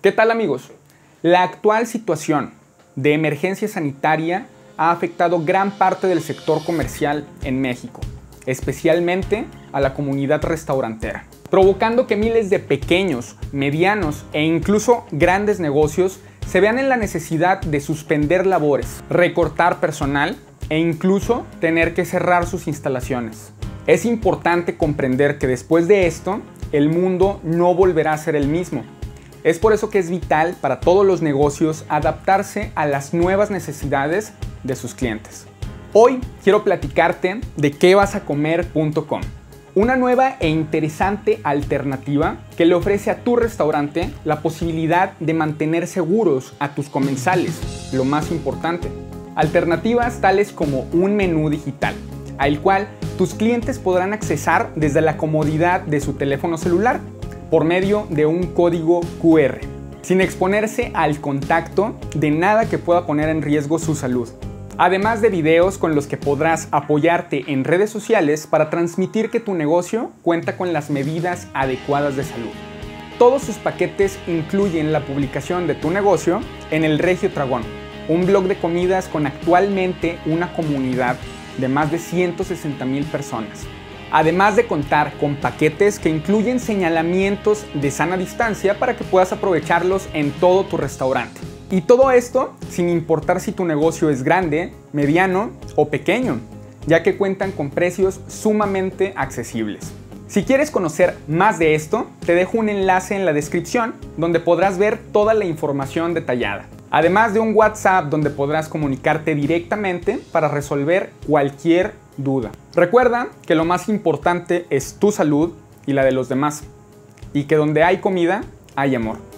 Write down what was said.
¿Qué tal, amigos? La actual situación de emergencia sanitaria ha afectado gran parte del sector comercial en México, especialmente a la comunidad restaurantera, provocando que miles de pequeños, medianos e incluso grandes negocios se vean en la necesidad de suspender labores, recortar personal e incluso tener que cerrar sus instalaciones. Es importante comprender que después de esto, el mundo no volverá a ser el mismo. Es por eso que es vital para todos los negocios adaptarse a las nuevas necesidades de sus clientes. Hoy quiero platicarte de quevasacomer.com, una nueva e interesante alternativa que le ofrece a tu restaurante la posibilidad de mantener seguros a tus comensales, lo más importante. Alternativas tales como un menú digital, al cual tus clientes podrán accesar desde la comodidad de su teléfono celular, por medio de un código QR, sin exponerse al contacto de nada que pueda poner en riesgo su salud. Además de videos con los que podrás apoyarte en redes sociales para transmitir que tu negocio cuenta con las medidas adecuadas de salud. Todos sus paquetes incluyen la publicación de tu negocio en El Regio Tragón, un blog de comidas con actualmente una comunidad de más de 160,000 personas. Además de contar con paquetes que incluyen señalamientos de sana distancia para que puedas aprovecharlos en todo tu restaurante. Y todo esto sin importar si tu negocio es grande, mediano o pequeño, ya que cuentan con precios sumamente accesibles. Si quieres conocer más de esto, te dejo un enlace en la descripción donde podrás ver toda la información detallada. Además de un WhatsApp donde podrás comunicarte directamente para resolver cualquier duda. Recuerda que lo más importante es tu salud y la de los demás, y que donde hay comida, hay amor.